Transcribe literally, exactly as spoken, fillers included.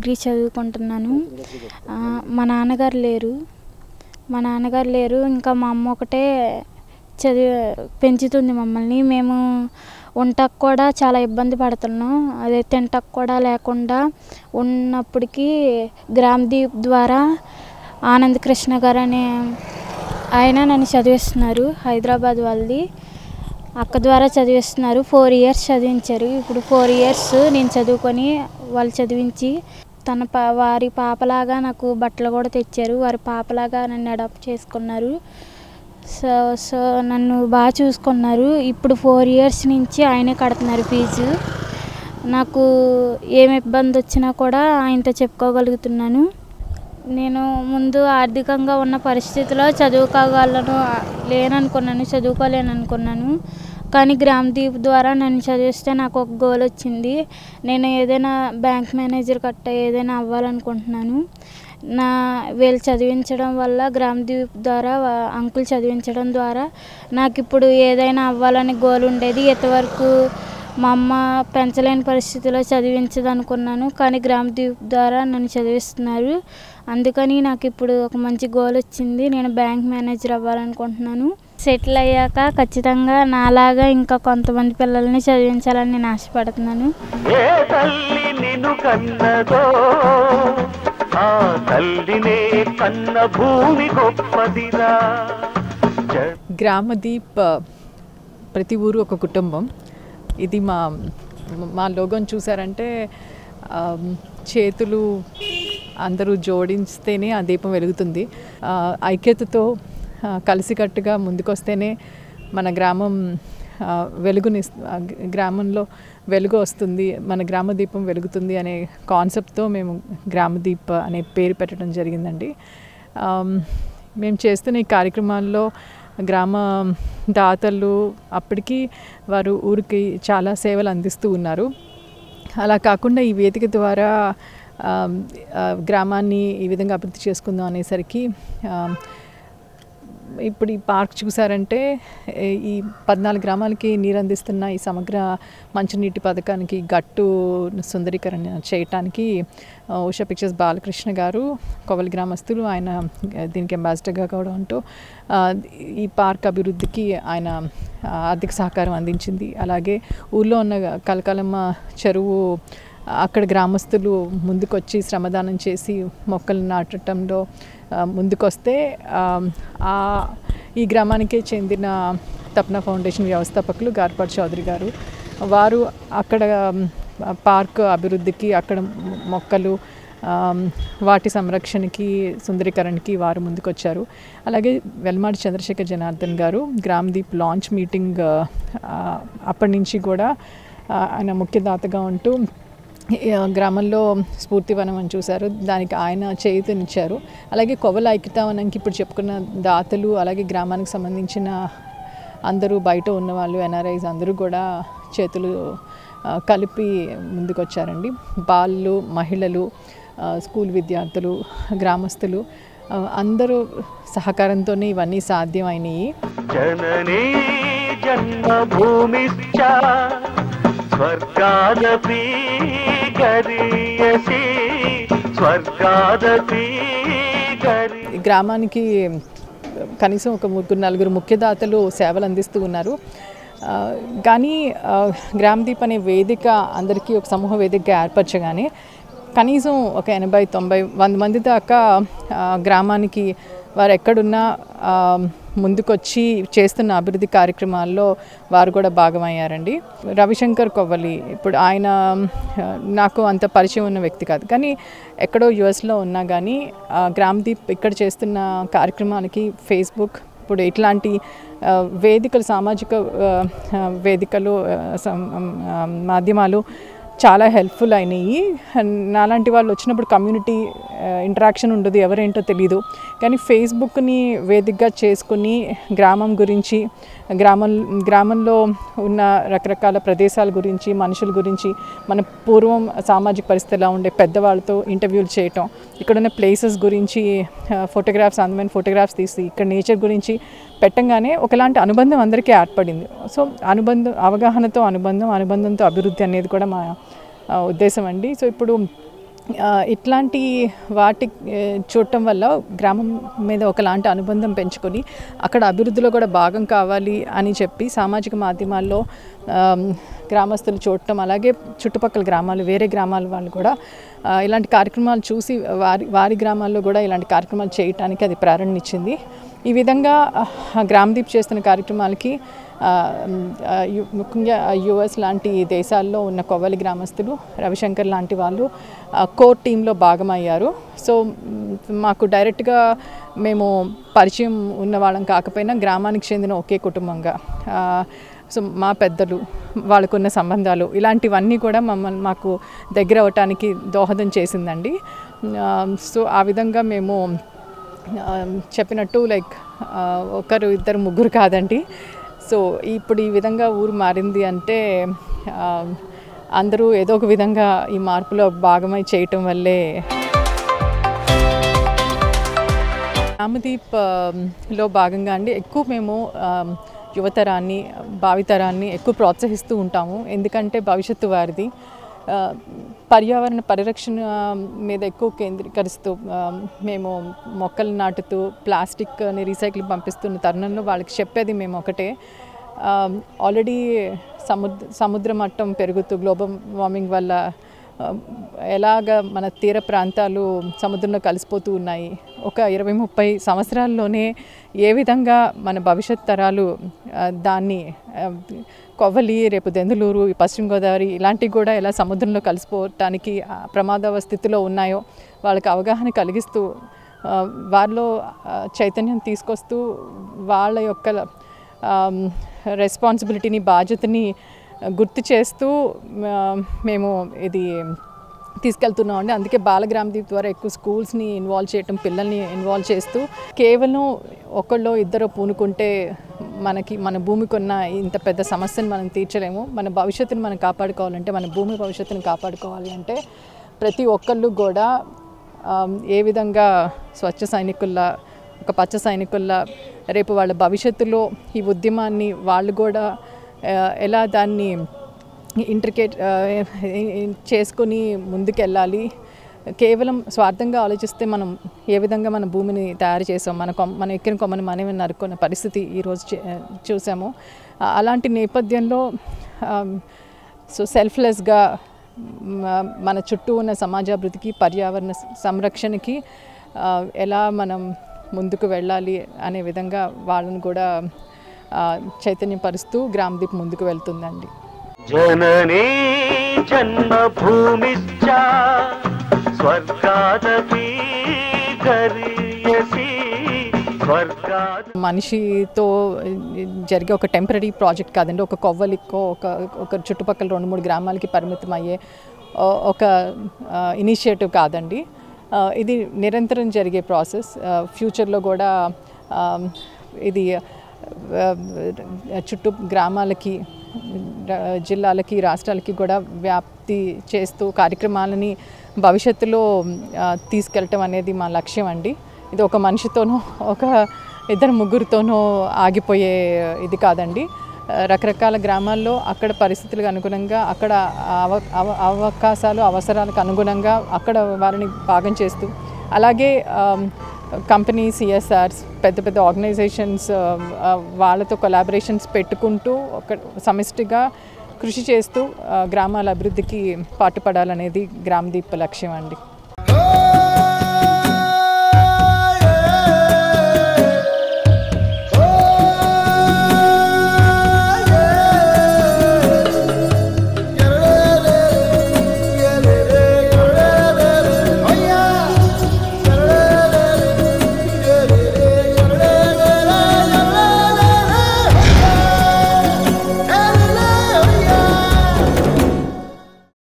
Degree చదువుకుంటున్నాను. మా నాన్నగారు లేరు మా నాన్నగారు లేరు ఇంకా మా అమ్మ ఒకటే చదివి పెంచుతుంది మమ్మల్ని. మేము వంటకు కూడా చాలా ఇబ్బంది పడుతున్నాం. అదే తింటకు కూడా లేకుండా ఉన్నప్పటికీ గ్రామదీప్ ద్వారా ఆనంద్ కృష్ణ గారు అనే ఆయన నన్ను చదివిస్తున్నారు. హైదరాబాద్ వాళ్ళది అక్క ద్వారా చదివిస్తున్నారు. ఫోర్ ఇయర్స్ చదివించారు. ఇప్పుడు ఫోర్ ఇయర్స్ నేను చదువుకొని వాళ్ళు చదివించి తన పా వారి పాపలాగా నాకు బట్టలు కూడా తెచ్చారు. వారి పాపలాగా నన్ను అడాప్ట్ చేసుకున్నారు. సో సో నన్ను బాగా చూసుకున్నారు. ఇప్పుడు ఫోర్ ఇయర్స్ నుంచి ఆయనే కడుతున్నారు ఫీజు. నాకు ఏమి ఇబ్బంది వచ్చినా కూడా ఆయనతో చెప్పుకోగలుగుతున్నాను. నేను ముందు ఆర్థికంగా ఉన్న పరిస్థితిలో చదువుకోగలను లేననుకున్నాను చదువుకోలేను అనుకున్నాను. కానీ గ్రామదీప్ ద్వారా నన్ను చదివిస్తే నాకు ఒక గోల్ వచ్చింది. నేను ఏదైనా బ్యాంక్ మేనేజర్ కట్ట ఏదైనా అవ్వాలనుకుంటున్నాను. నా వీళ్ళు చదివించడం వల్ల గ్రామదీప్ ద్వారా అంకుల్ చదివించడం ద్వారా నాకు ఇప్పుడు ఏదైనా అవ్వాలని గోల్ ఉండేది. ఇంతవరకు మా అమ్మ పెంచలేని పరిస్థితిలో చదివించదు అనుకున్నాను. కానీ గ్రామదీప్ ద్వారా నన్ను చదివిస్తున్నారు. అందుకని నాకు ఇప్పుడు ఒక మంచి గోల్ వచ్చింది. నేను బ్యాంక్ మేనేజర్ అవ్వాలనుకుంటున్నాను. సెటిల్ అయ్యాక ఖచ్చితంగా నాలాగా ఇంకా కొంతమంది పిల్లల్ని చదివించాలని నేను ఆశపడుతున్నాను. గ్రామదీప్ ప్రతి ఊరు ఒక కుటుంబం. ఇది మా మా లోగోని చూసారంటే చేతులు అందరూ జోడిస్తేనే ఆ దీపం వెలుగుతుంది. ఐక్యతతో కలిసికట్టుగా ముందుకొస్తేనే మన గ్రామం వెలుగుని గ్రామంలో వెలుగు వస్తుంది, మన గ్రామ దీపం వెలుగుతుంది అనే కాన్సెప్ట్తో మేము గ్రామదీప్ అనే పేరు పెట్టడం జరిగిందండి. మేము చేస్తున్న ఈ కార్యక్రమాల్లో గ్రామ దాతలు అప్పటికి వారు ఊరికి చాలా సేవలు అందిస్తూ ఉన్నారు. అలా కాకుండా ఈ వేదిక ద్వారా గ్రామాన్ని ఈ విధంగా అభివృద్ధి చేసుకుందాం అనేసరికి ఇప్పుడు ఈ పార్క్ చూసారంటే ఈ పద్నాలుగు గ్రామాలకి నీరు అందిస్తున్న ఈ సమగ్ర మంచినీటి పథకానికి గట్టు సుందరీకరణ చేయటానికి ఉషా పిక్చర్స్ బాలకృష్ణ గారు కొవలి గ్రామస్తులు ఆయన దీనికి అంబాసిడర్గా కూడా ఉంటూ ఈ పార్క్ అభివృద్ధికి ఆయన ఆర్థిక సహకారం అందించింది. అలాగే ఊళ్ళో ఉన్న కలకాలమ్మ చెరువు అక్కడ గ్రామస్తులు ముందుకొచ్చి శ్రమదానం చేసి మొక్కలు నాటడంలో ముందుకొస్తే ఈ గ్రామానికే చెందిన తపన ఫౌండేషన్ వ్యవస్థాపకులు గార్పాటి చౌదరి గారు వారు అక్కడ పార్క్ అభివృద్ధికి అక్కడ మొక్కలు వాటి సంరక్షణకి సుందరీకరణకి వారు ముందుకొచ్చారు. అలాగే వెల్మాడి చంద్రశేఖర్ జనార్దన్ గారు గ్రామదీప్ లాంచ్ మీటింగ్ అప్పటి నుంచి కూడా ఆయన ముఖ్యదాతగా ఉంటూ గ్రామంలో స్ఫూర్తివనం అని చూశారు, దానికి ఆయన చేయూతనిచ్చారు. అలాగే కొవల ఐక్యతావనంకి ఇప్పుడు చెప్పుకున్న దాతలు అలాగే గ్రామానికి సంబంధించిన అందరూ బయట ఉన్నవాళ్ళు ఎన్ఆర్ఐస్ అందరూ కూడా చేతులు కలిపి ముందుకొచ్చారండి. బాలు మహిళలు స్కూల్ విద్యార్థులు గ్రామస్తులు అందరూ సహకారంతోనే ఇవన్నీ సాధ్యమైనవి. జననీ జన్మభూమిశ్చ స్వర్గాదపి గరీయసి స్వర్గాదపి గరి గ్రామానికి కనీసం ఒక ముగ్గురు నలుగురు ముఖ్యదాతలు సేవలు అందిస్తూ ఉన్నారు. కానీ గ్రామదీప్ అనే వేదిక అందరికీ ఒక సమూహ వేదికగా ఏర్పరచగానే కనీసం ఒక ఎనభై తొంభై వంద మంది దాకా గ్రామానికి వారు ఎక్కడున్నా ముందుకొచ్చి చేస్తున్న అభివృద్ధి కార్యక్రమాల్లో వారు కూడా భాగమయ్యారండి. రవిశంకర్ కొవ్వలి ఇప్పుడు ఆయన నాకు అంత పరిచయం ఉన్న వ్యక్తి కాదు, కానీ ఎక్కడో యుఎస్లో ఉన్నా కానీ గ్రామదీప్ ఇక్కడ చేస్తున్న కార్యక్రమాలకి ఫేస్బుక్ ఇప్పుడు ఇట్లాంటి వేదికలు సామాజిక వేదికలు మాధ్యమాలు చాలా హెల్ప్ఫుల్ అయినాయి. నాలాంటి వాళ్ళు వచ్చినప్పుడు కమ్యూనిటీ ఇంటరాక్షన్ ఉండదు, ఎవరేంటో తెలీదు. కానీ ఫేస్బుక్ని వేదికగా చేసుకుని గ్రామం గురించి గ్రామం గ్రామంలో ఉన్న రకరకాల ప్రదేశాల గురించి మనుషుల గురించి మన పూర్వం సామాజిక పరిస్థితి ఎలా ఉండే పెద్దవాళ్ళతో ఇంటర్వ్యూలు చేయటం, ఇక్కడున్న ప్లేసెస్ గురించి ఫోటోగ్రాఫ్స్ అందమైన ఫోటోగ్రాఫ్స్ తీసి ఇక్కడ నేచర్ గురించి పెట్టంగానే ఒకలాంటి అనుబంధం అందరికీ ఏర్పడింది. సో అనుబంధం అవగాహనతో అనుబంధం అనుబంధంతో అభివృద్ధి అనేది కూడా మా ఉద్దేశం అండి. సో ఇప్పుడు ఇట్లాంటి వాటి చూడటం వల్ల గ్రామం మీద ఒకలాంటి అనుబంధం పెంచుకొని అక్కడ అభివృద్ధిలో కూడా భాగం కావాలి అని చెప్పి సామాజిక మాధ్యమాల్లో గ్రామస్తులు చూడటం, అలాగే చుట్టుపక్కల గ్రామాలు వేరే గ్రామాల వాళ్ళు కూడా ఇలాంటి కార్యక్రమాలు చూసి వారి వారి గ్రామాల్లో కూడా ఇలాంటి కార్యక్రమాలు చేయటానికి అది ప్రేరణనిచ్చింది. ఈ విధంగా గ్రామదీప్ చేస్తున్న కార్యక్రమాలకి ముఖ్యంగా యుఎస్ లాంటి దేశాల్లో ఉన్న కొవ్వలి గ్రామస్తులు, రవిశంకర్ లాంటి వాళ్ళు కోర్ టీంలో భాగమయ్యారు. సో మాకు డైరెక్ట్గా మేము పరిచయం ఉన్నవాళ్ళం కాకపోయినా గ్రామానికి చెందిన ఒకే కుటుంబంగా, సో మా పెద్దలు, వాళ్ళకున్న సంబంధాలు, ఇలాంటివన్నీ కూడా మమ్మల్ని మాకు దగ్గర అవటానికి దోహదం చేసిందండి. సో ఆ విధంగా మేము చెప్పినట్టు లైక్ ఒకరు ఇద్దరు ముగ్గురు కాదండి. సో ఇప్పుడు ఈ విధంగా ఊరు మారింది అంటే అందరూ ఏదో ఒక విధంగా ఈ మార్పులో భాగమై చేయటం వల్లే. గ్రామదీప్లో భాగంగా అండి ఎక్కువ మేము యువతరాన్ని, భావితరాన్ని ఎక్కువ ప్రోత్సహిస్తూ ఉంటాము. ఎందుకంటే భవిష్యత్తు వారిది. పర్యావరణ పరిరక్షణ మీద ఎక్కువ కేంద్రీకరిస్తూ మేము మొక్కలు నాటుతూ ప్లాస్టిక్ని రీసైక్లింగ్ పంపిస్తున్న తరుణంలో వాళ్ళకి చెప్పేది మేము ఒకటే, ఆల్రెడీ సముద్ర సముద్ర మట్టం పెరుగుతూ గ్లోబల్ వార్మింగ్ వల్ల ఎలాగ మన తీర ప్రాంతాలు సముద్రంలో కలిసిపోతూ ఉన్నాయి. ఒక ఇరవై ముప్పై సంవత్సరాల్లోనే ఏ విధంగా మన భవిష్యత్ తరాలు దాన్ని కొవ్వలి, రేపు దెందులూరు, పశ్చిమ గోదావరి ఇలాంటివి కూడా ఎలా సముద్రంలో కలిసిపోవటానికి ప్రమాదవ స్థితిలో ఉన్నాయో వాళ్ళకి అవగాహన కలిగిస్తూ వారిలో చైతన్యం తీసుకొస్తూ వాళ్ళ యొక్క రెస్పాన్సిబిలిటీని, బాధ్యతని గుర్తు చేస్తూ మేము ఇది తీసుకెళ్తున్నామండి. అందుకే బాలగ్రామదీప్ ద్వారా ఎక్కువ స్కూల్స్ని ఇన్వాల్వ్ చేయటం, పిల్లల్ని ఇన్వాల్వ్ చేస్తూ కేవలం ఒకళ్ళో ఇద్దరు పూనుకుంటే మనకి మన భూమికి ఉన్న ఇంత పెద్ద సమస్యను మనం తీర్చలేము. మన భవిష్యత్తును మనం కాపాడుకోవాలంటే, మన భూమి భవిష్యత్తును కాపాడుకోవాలి అంటే ప్రతి ఒక్కళ్ళు కూడా ఏ విధంగా స్వచ్ఛ సైనికుల్లా, ఒక పచ్చ సైనికుల్లా రేపు వాళ్ళ భవిష్యత్తులో ఈ ఉద్యమాన్ని వాళ్ళు కూడా ఎలా దాన్ని ఇంట్రికేట్ చేసుకొని ముందుకెళ్ళాలి. కేవలం స్వార్థంగా ఆలోచిస్తే మనం ఏ విధంగా మన భూమిని తయారు చేసాం, మన కొమ్మ మన ఎక్కిన కొమ్మని మనమే నరుక్కున్న పరిస్థితి ఈరోజు చూసాము. అలాంటి నేపథ్యంలో సో సెల్ఫ్లెస్గా మన చుట్టూ ఉన్న సమాజాభివృద్ధికి, పర్యావరణ సంరక్షణకి ఎలా మనం ముందుకు వెళ్ళాలి అనే విధంగా వాళ్ళని కూడా చైతన్యపరుస్తూ గ్రామదీప్ ముందుకు వెళ్తుందండి. జననీ జన్మభూమిశ్చ స్వర్గాదపి గరీయసి స్వర్గాద. మనిషితో జరిగే ఒక టెంపరీ ప్రాజెక్ట్ కాదండి, ఒక కొవ్వలికో ఒక ఒక చుట్టుపక్కల రెండు మూడు గ్రామాలకి పరిమితం అయ్యే ఒక ఇనిషియేటివ్ కాదండి. ఇది నిరంతరం జరిగే ప్రాసెస్. ఫ్యూచర్లో కూడా ఇది చుట్టూ గ్రామాలకి, జిల్లాలకి, రాష్ట్రాలకి కూడా వ్యాప్తి చేస్తూ కార్యక్రమాలని భవిష్యత్తులో తీసుకెళ్ళటం అనేది మా లక్ష్యం అండి. ఇది ఒక మనిషితోనో ఒక ఇద్దరు ముగ్గురితోనో ఆగిపోయే ఇది కాదండి. రకరకాల గ్రామాల్లో అక్కడ పరిస్థితులకు అనుగుణంగా, అక్కడ అవ అవకాశాలు అవసరాలకు అనుగుణంగా అక్కడ వారిని భాగం చేస్తూ, అలాగే కంపెనీ, సిఎస్ఆర్స్, పెద్ద పెద్ద ఆర్గనైజేషన్స్ వాళ్ళతో కొలాబరేషన్స్ పెట్టుకుంటూ ఒక సమిష్టిగా కృషి చేస్తూ గ్రామాల అభివృద్ధికి పాటుపడాలనేది గ్రామదీప్ లక్ష్యం అండి.